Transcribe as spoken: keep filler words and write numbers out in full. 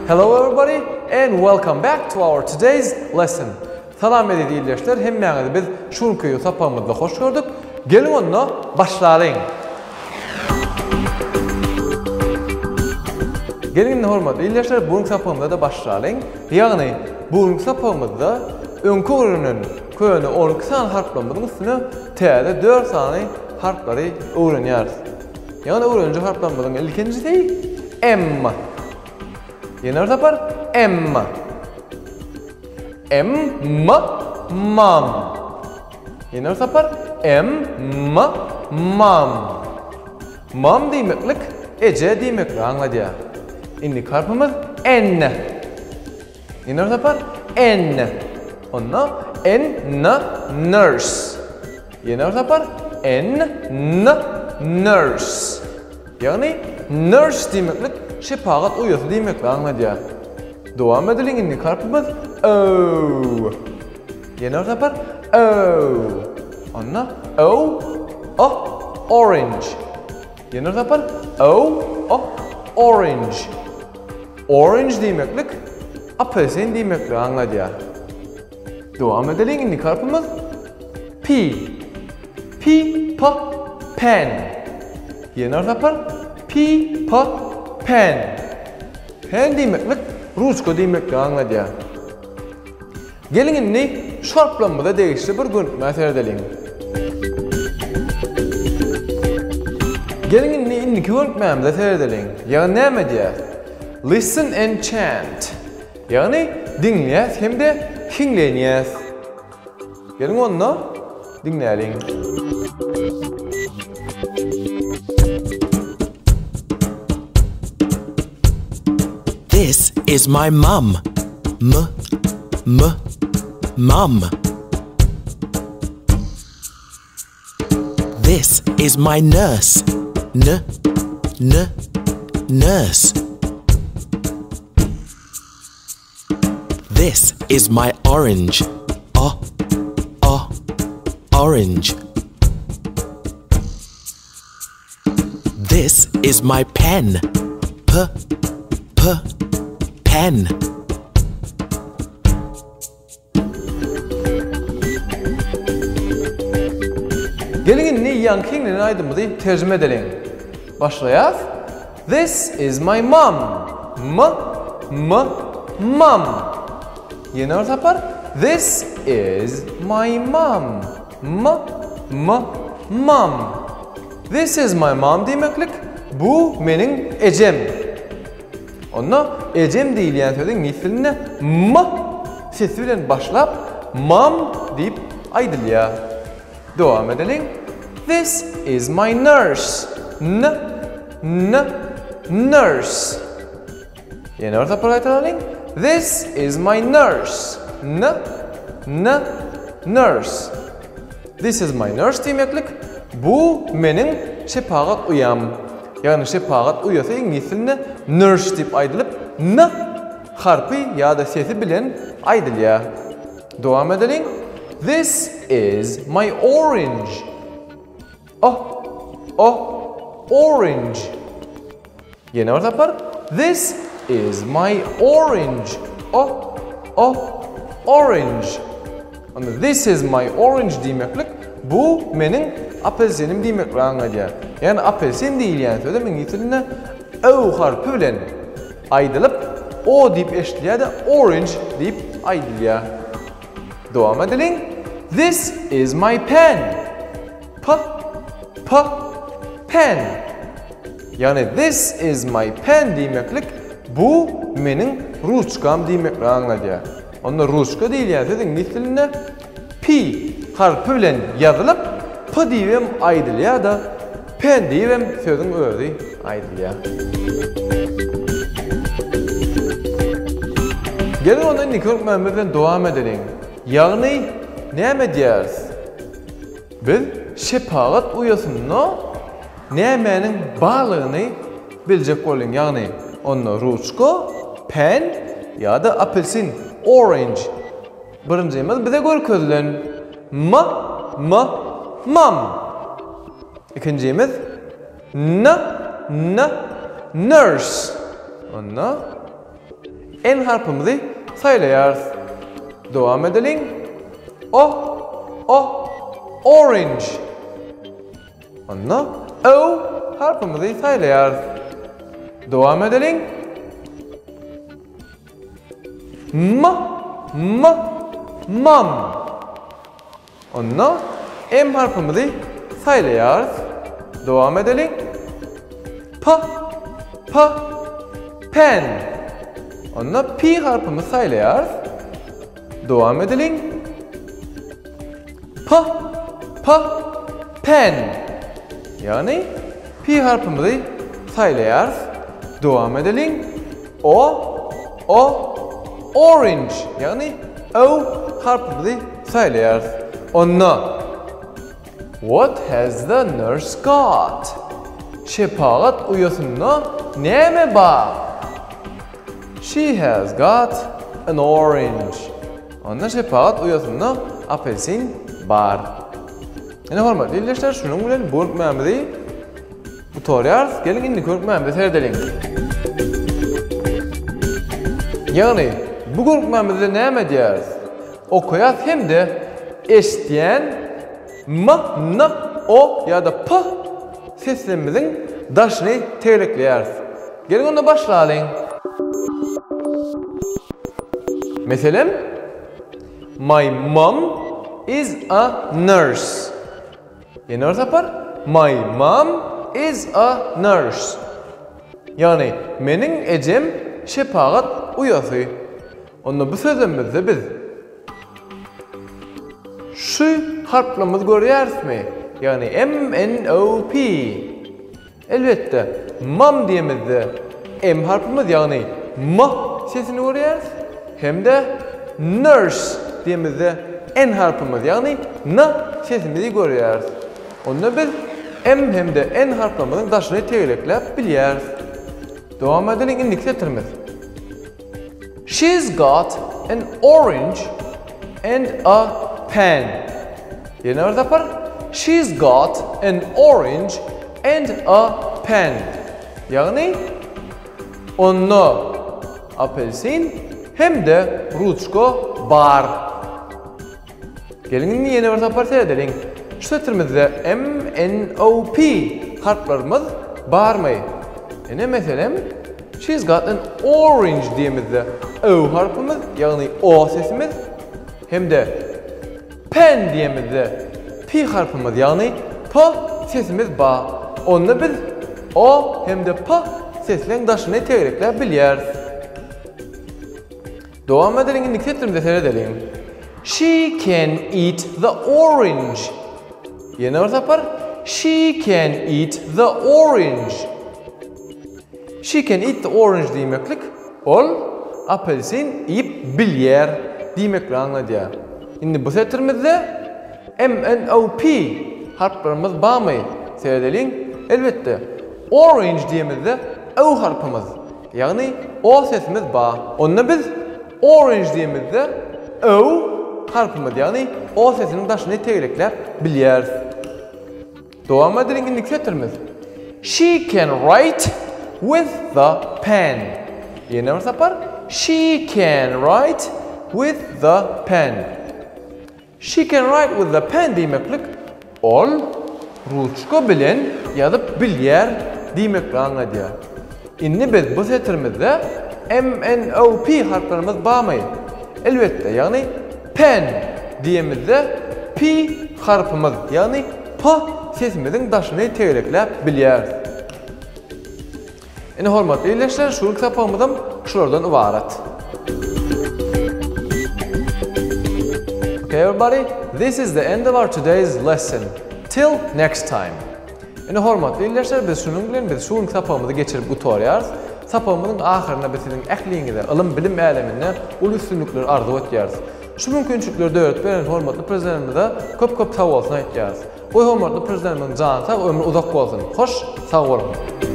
Hello everybody and welcome back to our today's lesson. Salam edildi dinleyiciler, hemmeňizi biz şunky sapamyzda hoş gördük. Gelin onda başlaýyn. Gelin hormatly dinleyiciler, bu sapamyzda da başlaýyn. Ýagny bu sapamyzda öňkü öwrenen köýüni on iki san harflamyzyň üstüne täze dört sany harflary öwrenýäris. Ýagny öwrenýän harflamyzyň ilkinjisi M. Yeni orta par M. M, M, mam. Yeni orta par M, M, mam. Mam demeklik, ece demeklik anladya. Inni karpımız N. Yeni orta par N. Onna N, N, nurse. Yeni orta par N, N, nurse. Yani nurse demeklik, şepagat uyusu demeklik anladya. Devam edelim inni karpımız O. Yeni orta par O. Onna O, O, orange. Yeni orta par O, O, orange. Orange demeklik, apelsin demeklik anladya. Devam edelim inni karpımız P. P, P, pen. Yeni orta par P, P, pen. Pen demeklik, ruçka demeklik anladya. Gelin inni şarplanmada değişti bir görüntüme seyredelim. Gelin inni inni görüntümemde seyredelim. Yani näme diýär? Listen and chant. Yani dinleýäs hem de hinleýäs. Gelin onu dinleyelim. This is my mum. M, m, mum. This is my nurse. N, n, nurse. This is my orange. O, o, orange. This is my pen. P, p, pen. Gelin inni yankinglerin aydımızı tercüme edelim. Başlayaz. This is my mom. M, m, mom. Yeni orta par. This is my mom. M, m, mom. This is my mom demeklik, bu menin ecem. Onna ecem diýilýän söziň misline m sesi bilen başlap mom diýip aýdylýar. Devam edelim. This is my nurse. N, n, nurse. Yeni orta par aýtalyň. This is my nurse. N, n, nurse. This is my nurse demeklik, bu menin şepagat uyam. Yani şepagat uyasa İngilizce nurse diýip aýdylyp n harpy ýa-da sesi bilen aýdylýar. Dowam edelim. This is my orange. Oh, oh, orange. Yeni orta par. This is my orange. Oh, oh, orange. Onda this is my orange demeklik, bu menin apelsinim demeklik anladýar. Yani apelsin diýilýän söze İngilizce O harpy bilen aýdylyp o diýip eşitýär-de orange diýip aýdylýar. Dowam edelim. This is my pen. P, p, pen. Yani this is my pen demeklik, bu menin ruçkam demeklik anladýar. Onda ruçka diýilýän söze İngilizce P harpy bilen ýazylyp P diýip aýdylýar da pen diýip sözüň özi aýdylýar. Gelin onda indi görmemizden dowam edelim. Ýagny näme diýäris? Biz şepagat uyasyny nämenin baglygyny biljek bolan. Ýagny onda ruçka, pen ýa-da apelsin, orange. Birinjimiz bize görkezlen M, M, mam. İkincimiz N, N, nurse. Onda N harfimizi saylayarız. Devam edelim. O, o, orange. Onda O harfimizi saylayarız. Devam edelim. M, M, mom. Onda M harfimizi saylayarız. Devam edelim. P, P, pen. Onda P harfimizi saylayarız. Devam edelim. P, P, pen. Yani P harfimizi saylayarız. Devam edelim. O, o, orange. Yani O harfimizi saylayarız. Onda What has the nurse got? Şefaat uyasında neme var? She has got an orange. Onda şefaat uyasında apelsin var. Yani hormatly ilişkiler şunun bilen bölükmemizi bu toryarız. Gelin indi görükmemizi seyredelim. Yani bu görükmemizi neme diyeriz? Okuyat hem de eşitleyen M, N, O ya da P seslerimizin daşını tekrarlayarız. Gelin onda başlayalım. Mesela My mom is a nurse. Yeni orta yapar. My mom is a nurse. Yani menin ecem şefaat uyası. Onda bu sözümüzde biz şu harflerimizi görüyoruz mi? Yani M, N, O, P. Elbette mom diyemizde M harfimiz yani M sesini görüyoruz. Hem de nurse diyemizde N harfimiz yani N sesimizi görüyoruz. Onda biz M hem de N harflerimizin daşını tekrarlayıp biliyoruz. Devam edelim indik getirimiz. She's got an orange and a pen. Yeni orada yapar. She's got an orange and a pen. Yani onda apelsin hem de ruçko var. Gelin yeni orada yapar seyredelim. Şu setirimizde M, N, O, P harflerimiz var mı? Yani mesela she's got an orange diyemizde O harfimiz yani O sesimiz hem de pen diyemizde P harfimiz yani P sesimiz var. Onda biz O hem de P seslerin daşını tekrarlayıp biliyoruz. Devam edelim indik setirimizde seyredelim. She can eat the orange. Yeni orta yapar. She can eat the orange. She can eat the orange demeklik ol apelsin yiyip bilyer demekle anladıya. Şimdi bu setirimizde M, N, O, P harflerimiz var mı? Seyredelim. Elbette orange diyemizde O harfimiz yani O sesimiz var. Onunla biz orange diyemizde O harfimiz yani O sesinin daşını tekrarlayıp biliyoruz. Devam edelim indik setirimiz. She can write with the pen. Yeni orta yapar. She can write with the pen. She can write with the pen demeklik ol ruçko bilen ya da bilyer demekle anladıya. Inni biz bu setirimizde M, N, O, P harflerimiz var mı? Elbette yani pen diyemizde P harfimiz yani P sesimizin daşını tekrarlayıp biliyoruz. Yani hormatly ilişkiler şu kitapımızdan şuradan ibaret. Okay everybody, this is the end of our today's lesson. Till next time. Yani hormatly ilişkiler biz şunun bilen biz şu kitapımızı geçirip utoryarız. Sapamızın ahirine bizning ähliňizde, ilim bilim äleminde ul üstünlükler arzu etýärys. Şu mümkinçilikleri öğretip beren hormatly prezidentimize köp-köp sag bolsun aýtýarys. Bu hormatly prezidentimiň jany sag, ömrü uzak bolsun. Hoş, sag bolun.